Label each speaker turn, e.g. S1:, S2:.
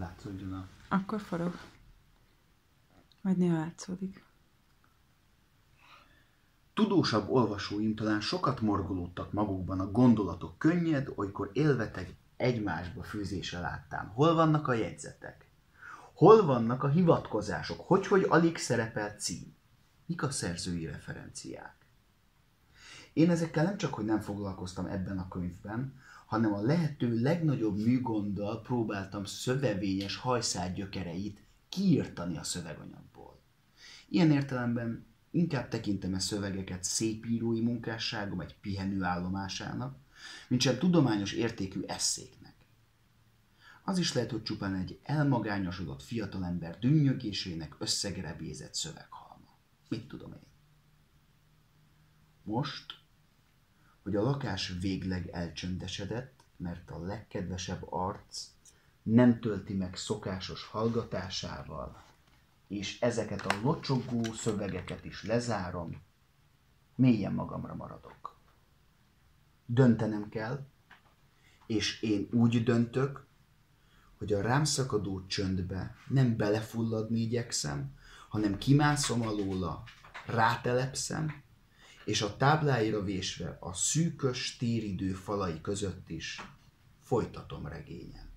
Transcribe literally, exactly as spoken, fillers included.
S1: látszódjon a...
S2: Akkor forog. Vagy néha látszódik.
S1: Tudósabb olvasóim talán sokat morgolódtak magukban a gondolatok könnyed, olykor élveteg egymásba fűzése láttán. Hol vannak a jegyzetek? Hol vannak a hivatkozások? Hogyhogy alig szerepel cím? Mik a szerzői referenciák? Én ezekkel nem csak, hogy nem foglalkoztam ebben a könyvben, hanem a lehető legnagyobb műgonddal próbáltam szövevényes hajszál gyökereit kiírtani a szöveganyagból. Ilyen értelemben inkább tekintem e szövegeket szépírói munkásságom egy pihenőállomásának, mint sem tudományos értékű esszéknek. Az is lehet, hogy csupán egy elmagányosodott fiatalember dünnyögésének összegerebézett szöveghalma. Mit tudom én? Most, hogy a lakás végleg elcsöndesedett, mert a legkedvesebb arc nem tölti meg szokásos hallgatásával, és ezeket a locsogó szövegeket is lezárom, mélyen magamra maradok. Döntenem kell, és én úgy döntök, hogy a rám szakadó csöndbe nem belefulladni igyekszem, hanem kimászom alóla, rátelepszem, és a tábláira vésve a szűkös téridő falai között is folytatom regényem.